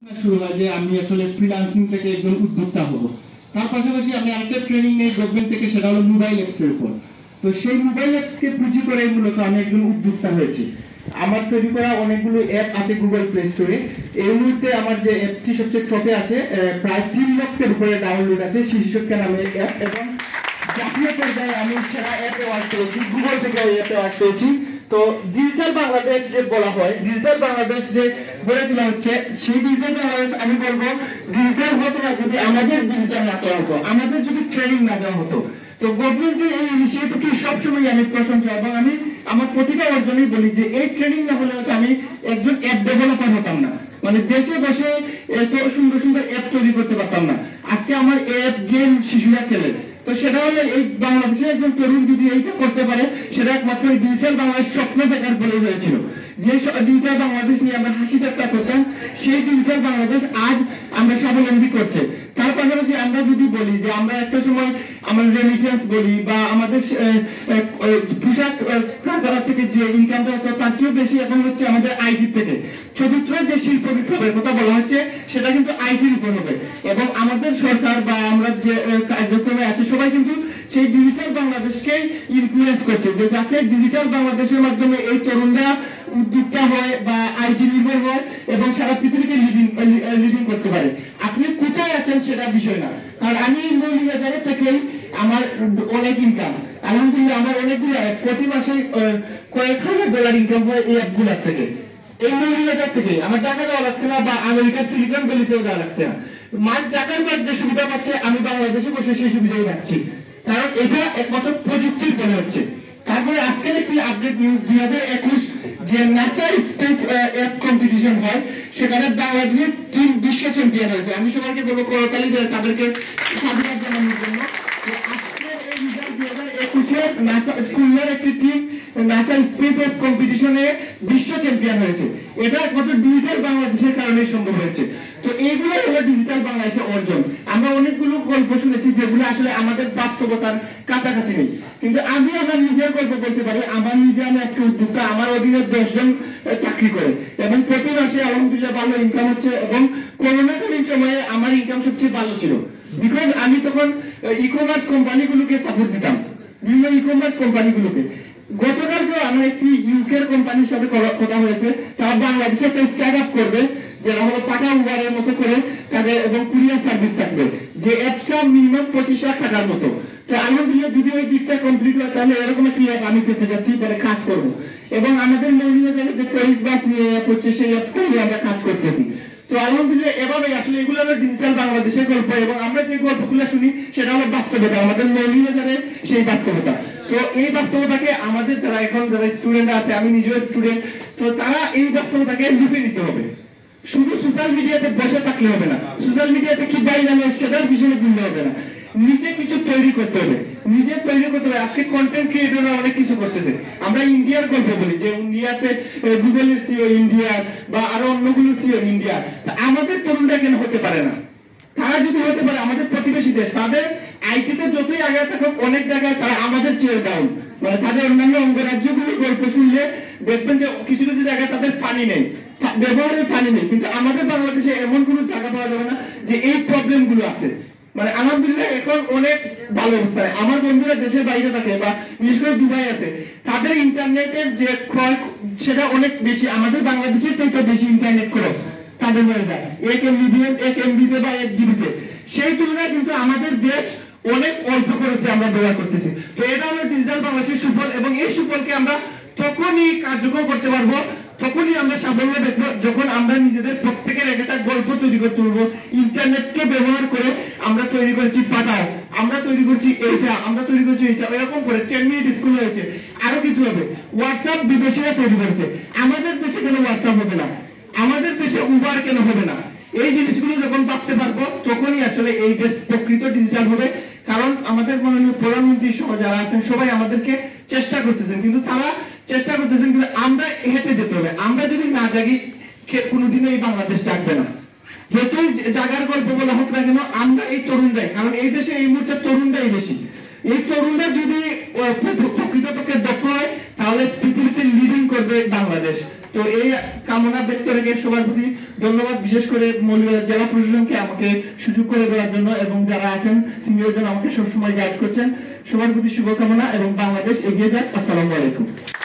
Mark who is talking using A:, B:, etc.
A: শুরু হয় যে আমি আসলে ফ্রিল্যান্সিং থেকে একজন উদ্যোক্তা হব। তার পাশাপাশি আমি আরেকটা ট্রেনিং নেই গভর্নমেন্ট থেকে, সেটা হলো মোবাইল অ্যাপস এর উপর। তো সেই মোবাইল অ্যাপস কে পুঁজি করে মূলত আমি একজন উদ্যোক্তা হয়েছি। আমার তৈরি করা অনেকগুলো অ্যাপ আছে গুগল প্লে স্টোরে। এই মুহূর্তে আমার যে অ্যাপটি সবচেয়ে টপে আছে, প্রায় 3 লক্ষের উপরে ডাউনলোড আছে, শিশুশক্তি নামে অ্যাপ। এবং জাতীয় পর্যায়ে আমি সেরা অ্যাপ অ্যাওয়ার্ড পেয়েছি, গুগল থেকে এই অ্যাপ অ্যাওয়ার্ড পেয়েছি। তো ডিজিটাল বাংলাদেশ যে বলা হয়, ডিজিটাল বাংলাদেশ যে গড়ে তোলা হচ্ছে, সেই ডিজিটাল বাংলাদেশ আমি বলবো ডিজিটাল হতো না যদি আমাদের ডিজিটাল না করা হতো, আমাদের যদি ট্রেনিং না দেওয়া হতো। তো গভর্নমেন্টের এই ইনিশিয়েটিভকে সবসময় আমি প্রশংসা, এবং আমি আমার প্রতিটা অর্জনই বলি যে এই ট্রেনিং না হলে হয়তো আমি একজন অ্যাপ ডেভেলপার হতাম না, মানে দেশে বসে এত সুন্দর সুন্দর অ্যাপ তৈরি করতে পারতাম না। আজকে আমার অ্যাপ গেম শিশুরা খেলে, তো সেটা হলে এই বাংলাদেশে একজন তরুণ যদি এইটা করতে পারে, সেটা একমাত্র ডিজিটাল বাংলাদেশ স্বপ্ন দেখার বলে হয়েছিল। যে ডিজিটাল বাংলাদেশ নিয়ে আমরা হাসি ঠাট্টা করতাম, সেই ডিজিটাল বাংলাদেশ আজ আমরা স্বাবলম্বী করছে। তার পাশাপাশি আমরা যদি বলি যে আমরা একটা সময় আমার রেমিটেন্স বলি বা আমাদের পোশাক কারখানা থেকে যে ইনকামটা হতো তার চেয়েও বেশি এখন হচ্ছে আমাদের আইটি থেকে। চতুর্থ যে শিল্প বিপ্লবের কথা বলা হচ্ছে সেটা কিন্তু আইটির উপর হবে, এবং আমাদের সরকার বা আমরা যে কার্যক্রমে আছে সবাই কিন্তু সেই ডিজিটাল বাংলাদেশকে ইনফ্লুয়েন্স করছে, যে যাতে ডিজিটাল বাংলাদেশের মাধ্যমে এই তরুণরা উদ্যোক্তা হয় বা আইটি নির্ভর হয় এবং সারা পৃথিবীকে লিডিং করতে পারে। আপনি কোথায় আছেন সেটা বিষয় না, কারণ আমি মৌলিবাজারে থেকেই আমার অনেক ইনকাম, আলহামদুলিল্লাহ আমার অনেকগুলো প্রতি মাসে কয়েক হাজার ডলার ইনকাম হয় এই অ্যাপগুলোর থেকে। এই মৌলিবাজার থেকে আমার টাকা দেওয়া লাগছে না, বা আমেরিকার সিলিকন ভ্যালিতেও দেওয়া লাগছে না। মার্ক জাকারবার্গ যে সুবিধা পাচ্ছে আমি বাংলাদেশে বসে সেই সুবিধাই পাচ্ছি, কারণ এটা একমাত্র প্রযুক্তির ফলে হচ্ছে। তারপরে আজকের একটি আপডেট নিউজ, 2021 যে নাসা স্পেস অ্যাপ কম্পিটিশন হয়, সেখানে বাংলাদেশের টিম বিশ্ব চ্যাম্পিয়ন হয়েছে। আমি সবাইকে বলবো করতালি দিয়ে তাদেরকে সাধুবাদ জানানোর জন্য। আজকের এই রেজাল্ট 2021 নাসা খুলনার একটি টিম নাসা স্পেস অ্যাপ কম্পিটিশনে বিশ্ব চ্যাম্পিয়ন হয়েছে। এটা একমাত্র ডিজিটাল বাংলাদেশের কারণে সম্ভব হয়েছে। তো এইগুলো হলো ডিজিটাল বাংলাদেশের অর্জন। আমরা অনেকগুলো গল্প শুনেছি যেগুলো আসলে আমাদের বাস্তবতার কাছাকাছি নেই, কিন্তু আমি আমার নিজের গল্প বলতে পারি। আমার নিজে আমি আজকে উদ্যোক্তা, আমার অধীনে 10 জন চাকরি করে এবং প্রতি মাসে আলহামদুলিল্লাহ ভালো ইনকাম হচ্ছে। এবং করোনাকালীন সময়ে আমার ইনকাম সবচেয়ে ভালো ছিল, বিকজ আমি তখন ই কমার্স কোম্পানিগুলোকে সাপোর্ট দিতাম, বিভিন্ন ই কমার্স কোম্পানিগুলোকে। গতকালকে আমার একটি ইউকের কোম্পানির সাথে কথা হয়েছে, তারা বাংলাদেশে একটা স্টার্ট আপ করবে, যেটা হলো টাকা উবারের মতো করে তাদের, এবং কুরিয়ার সার্ভিস থাকবে, যে অ্যাপসটা মিনিমাম 25 লাখ টাকার মতো। তো আলহামদুলিল্লাহ যদি ওই দিকটা কমপ্লিট হয় তাহলে এরকম একটি অ্যাপ আমি পেতে যাচ্ছি, মানে কাজ করবো। এবং আমাদের মৌলিবাজারে যে টুরিস্ট বাস নিয়ে অ্যাপ হচ্ছে, সেই অ্যাপটা নিয়ে আমরা কাজ করতেছি। তো আলহামদুলিল্লাহ এভাবে আসলে এগুলো হলো ডিজিটাল বাংলাদেশের গল্প, এবং আমরা যে গল্পগুলো শুনি সেটা হলো বাস্তবতা, আমাদের মৌলিবাজারে সেই বাস্তবতা। তো এই বাস্তবতাকে আমাদের যারা এখন যারা স্টুডেন্ট আছে, আমি নিজেও স্টুডেন্ট, তো তারা এই বাস্তবতাকে লুফে নিতে হবে। শুধু সোশ্যাল মিডিয়াতে বসে থাকলে হবে না, সোশ্যাল মিডিয়াতে কি ভাইরাল হয় সেটার পিছনে ঘুরলে হবে না, নিজে কিছু তৈরি করতে হবে, নিজে তৈরি করতে হবে। আজকে কন্টেন্ট ক্রিয়েটররা অনেক কিছু করতেছে। আমরা ইন্ডিয়ার গল্প বলি যে ইন্ডিয়াতে গুগলের সিও ইন্ডিয়ার, বা আরো অন্যগুলো সিও ইন্ডিয়ার। আমাদের তরুণরা কেন হতে পারে না? তারা যদি হতে পারে, আমাদের প্রতিবেশী দেশ, তাদের আইটিতে যতই আগে থাকুক অনেক জায়গায় তারা আমাদের চেয়ে ডাউন, মানে তাদের অন্যান্য অঙ্গরাজ্যগুলোর গল্প শুনলে দেখবেন যে কিছু কিছু জায়গায় তাদের পানি নেই, ব্যবহারের পানি নেই, কিন্তু আমাদের বাংলাদেশে এমন কোনো জায়গা পাওয়া যাবে না যে এই প্রবলেম গুলো আছে। মানে আলহামদুলিল্লাহ এখন অনেক ভালো অবস্থায়। আমার বন্ধুরা দেশের বাইরে থাকে বা বিশেষ করে দুবাই আছে, তাদের ইন্টারনেটের যে ক্রয় সেটা অনেক বেশি, আমাদের বাংলাদেশের চাইতে বেশি ইন্টারনেট খরচ তাদের হয়ে যায় 1 MB বা 1 GB। সেই তুলনায় কিন্তু আমাদের দেশ অনেক অল্প করেছে, আমরা ব্যবহার করতেছি। তো এটা হলো ডিজিটাল বাংলাদেশের সুফল, এবং এই সুফলকে আমরা তখনই কার্যকর করতে পারবো, তখনই আমরা সাফল্য দেখবো যখন আমরা নিজেদের প্রত্যেকের একটা গল্প তৈরি করতে পারবো। ইন্টারনেটকে ব্যবহার করে আমরা তৈরি করেছি পাঠাও, আমরা তৈরি করছি এইটা, আমরা তৈরি করছি এইটা, এরকম করে 10 মিনিট স্কুল হয়েছে, আরো কিছু হবে। হোয়াটসঅ্যাপ বিদেশিরা তৈরি করেছে, আমাদের দেশে কেন হোয়াটসঅ্যাপ হবে না? আমাদের দেশে উবার কেন হবে না? এই জিনিসগুলো যখন ভাবতে পারবো তখনই আসলে এই দেশ প্রকৃত ডিজিটাল হবে। কারণ আমাদের মাননীয় প্রধানমন্ত্রী সহ যারা আছেন সবাই আমাদেরকে চেষ্টা করতেছেন, কিন্তু তারা চেষ্টা করতেছেন, কিন্তু আমরা হেঁটে যেতে হবে। আমরা যদি না জাগি কোনোদিনও এই বাংলাদেশ জাগবে না। যতই জাগার গল্প বলা হোক না কেন, আমরা এই তরুণরাই, কারণ এই দেশে এই মুহূর্তে তরুণরাই বেশি। এই তরুণরা যদি প্রকৃতপক্ষে দক্ষ হয় তাহলে পৃথিবীতে লিডিং করবে বাংলাদেশ। তো এই কামনা ব্যক্ত রেখে সবার প্রতি ধন্যবাদ, বিশেষ করে মৌলভীবাজার জেলা প্রশাসনকে আমাকে সুযোগ করে দেওয়ার জন্য, এবং যারা আছেন সিনিয়রজন আমাকে সবসময় গাইড করছেন। সবার প্রতি শুভকামনা এবং বাংলাদেশ এগিয়ে যাক। আসসালামু আলাইকুম।